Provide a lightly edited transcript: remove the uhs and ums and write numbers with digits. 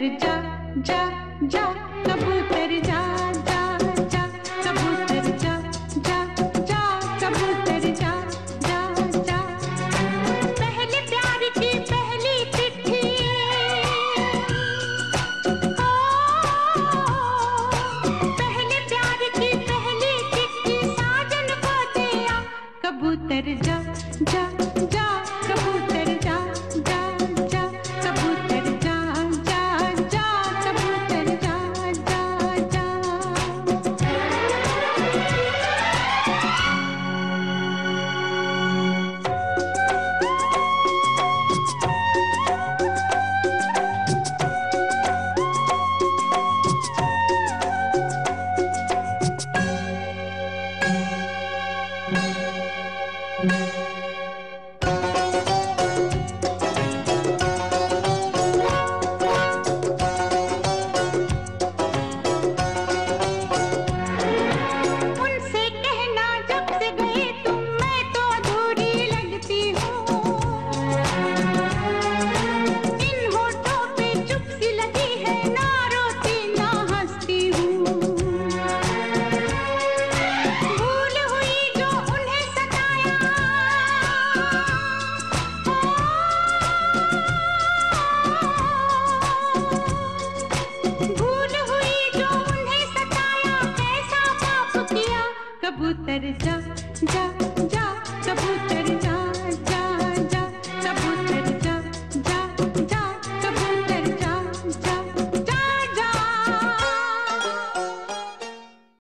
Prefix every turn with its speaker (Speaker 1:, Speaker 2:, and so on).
Speaker 1: कबूतर जा जा जा, कबूतर जा जा जा, कबूतर जा जा जा, कबूतर जा जा जा। पहले प्यार की पहली चिट्ठी, पहले प्यार की पहली चिट्ठी साजन को दिया। कबूतर जा जा जा, कबूतर जा जा जा, कबूतर जा जा जा, कबूतर जा जा जा। कबूतर जा जा